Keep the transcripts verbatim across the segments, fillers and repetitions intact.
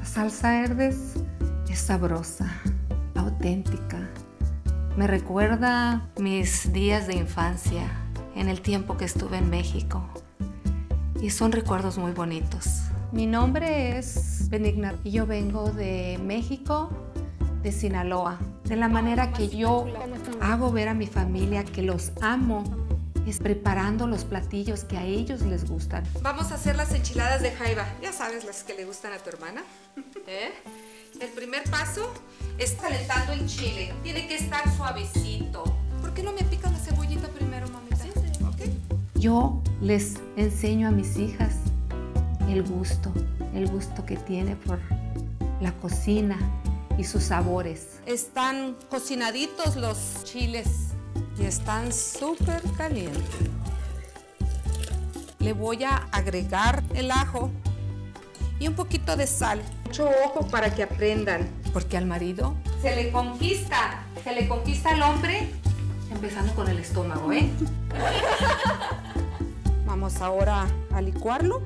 salsa Herdes es sabrosa, auténtica. Me recuerda mis días de infancia, en el tiempo que estuve en México. Y son recuerdos muy bonitos. Mi nombre es Benigna y yo vengo de México, de Sinaloa. De la manera que yo hago ver a mi familia que los amo es preparando los platillos que a ellos les gustan. Vamos a hacer las enchiladas de jaiba. Ya sabes, las que le gustan a tu hermana. ¿Eh? El primer paso es calentando el chile. Tiene que estar suavecito. ¿Por qué no me pican la cebollita primero, mamita? Sí, sí. ¿Okay? Yo les enseño a mis hijas el gusto, el gusto que tiene por la cocina y sus sabores. Están cocinaditos los chiles y están súper calientes. Le voy a agregar el ajo y un poquito de sal. Mucho ojo para que aprendan, porque al marido se le conquista, se le conquista al hombre, empezando con el estómago, ¿eh? Vamos ahora a licuarlo.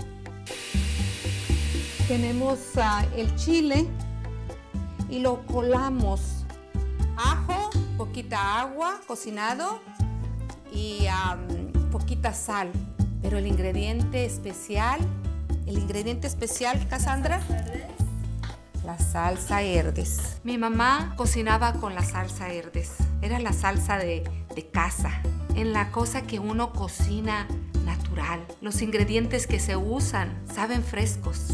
Tenemos uh, el chile y lo colamos. Ajo, poquita agua cocinado y um, poquita sal. Pero el ingrediente especial, el ingrediente especial, Cassandra, la salsa Herdes. Mi mamá cocinaba con la salsa Herdes. Era la salsa de, de casa, en la cosa que uno cocina natural. Los ingredientes que se usan saben frescos.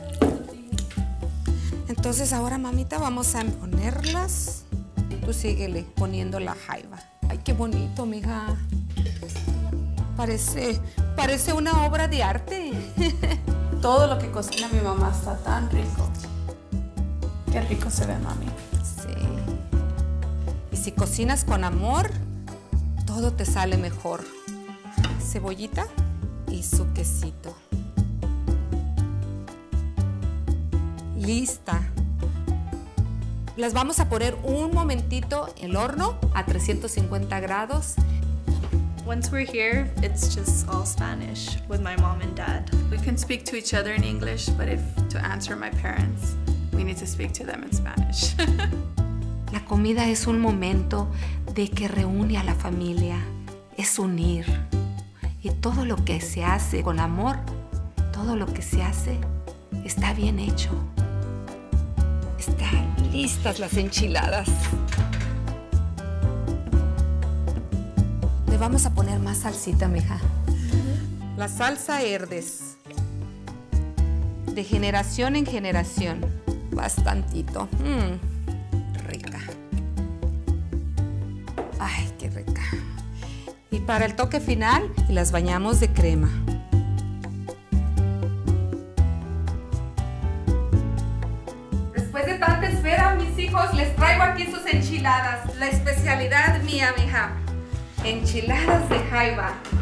Entonces ahora, mamita, vamos a ponerlas. Tú síguele poniendo la jaiba. Ay, qué bonito, mija. Parece, parece una obra de arte. Todo lo que cocina mi mamá está tan rico. Qué rico se ve, mami. Sí. Y si cocinas con amor, todo te sale mejor. Cebollita y su quesito. Lista. Las vamos a poner un momentito en el horno a trescientos cincuenta grados. Once we're here, it's just all Spanish with my mom and dad. We can speak to each other in English, but if to answer my parents, we need to speak to them in Spanish. La comida es un momento de que reúne a la familia, es unir. Y todo lo que se hace con amor, todo lo que se hace, está bien hecho. Están listas las enchiladas. Le vamos a poner más salsita, mija. La salsa Herdes. De generación en generación. Bastantito. Mm, rica. Ay, qué rica. Y para el toque final, las bañamos de crema. Después de tanta espera, mis hijos, les traigo aquí sus enchiladas. La especialidad mía, mija. Enchiladas de jaiba.